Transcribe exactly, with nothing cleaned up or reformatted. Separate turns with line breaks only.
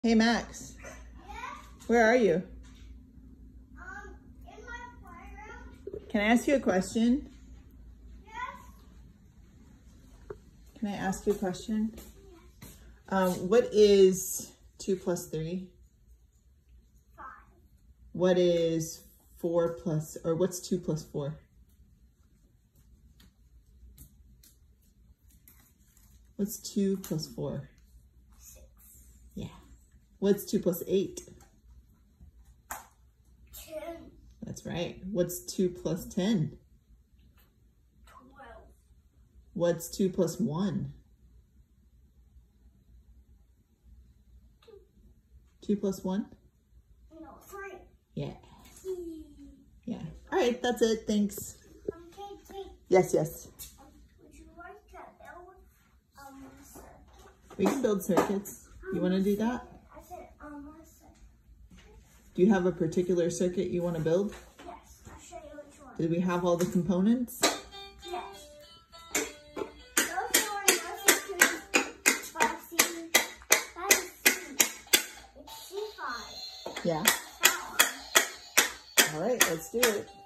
Hey, Max.
Yes?
Where are you?
Um, in my playroom.
Can I ask you a question?
Yes?
Can I ask you a question?
Yes.
Um, what is two plus three?
Five.
What is four plus, or what's two plus four? What's two plus four?
Six.
Yeah. What's two plus eight?
Ten.
That's right. What's two plus ten?
Twelve.
What's two plus one?
Two.
Two plus one?
No, three.
Yeah.
Three.
Yeah. All right, that's it. Thanks.
Um, Katie,
Yes, yes.
um, would you like to build, um, a circuit?
We can build circuits. You want to do that?
I said, um, a circuit.
Do you have a particular circuit you want to build?
Yes, I'll show you which one.
Do we have all the components?
Yes. Those are those five C. That is C. It's C five.
Yeah.
That one.
All right, let's do it.